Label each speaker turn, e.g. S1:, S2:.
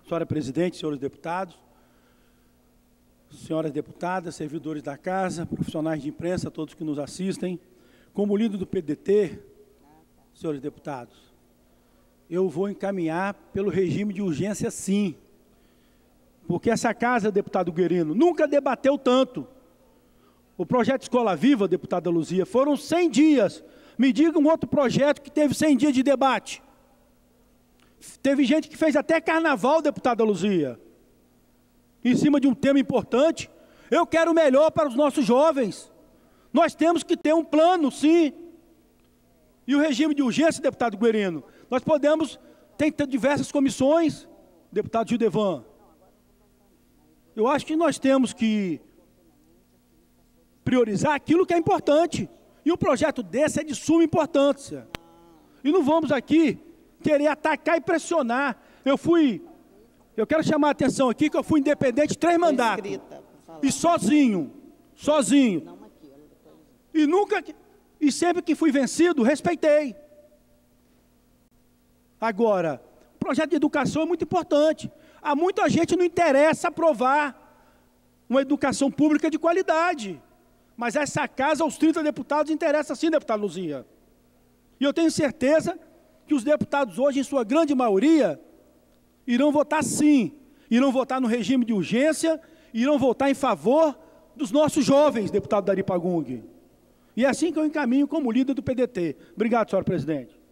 S1: Senhora presidente, senhores deputados, senhoras deputadas, servidores da casa, profissionais de imprensa, todos que nos assistem, como líder do PDT, senhores deputados, eu vou encaminhar pelo regime de urgência, sim, porque essa casa, deputado Guerino, nunca debateu tanto. O projeto Escola Viva, deputada Luzia, foram 100 dias. Me diga um outro projeto que teve 100 dias de debate. Teve gente que fez até carnaval, deputada Luzia, em cima de um tema importante. Eu quero o melhor para os nossos jovens. Nós temos que ter um plano, sim. E o regime de urgência, deputado Guerino, nós podemos, tem diversas comissões, deputado Gildevan. Eu acho que nós temos que priorizar aquilo que é importante. E um projeto desse é de suma importância. E não vamos aqui querer atacar e pressionar. Eu quero chamar a atenção aqui que eu fui independente 3 mandatos. E sozinho. E sempre que fui vencido, respeitei. Agora, o projeto de educação é muito importante. Há muita gente que não interessa aprovar uma educação pública de qualidade. Mas essa casa, aos 30 deputados, interessa sim, deputado Luzia. E eu tenho certeza que os deputados hoje, em sua grande maioria, irão votar sim. Irão votar no regime de urgência, irão votar em favor dos nossos jovens, deputado Dari Pagung. E é assim que eu encaminho como líder do PDT. Obrigado, senhor presidente.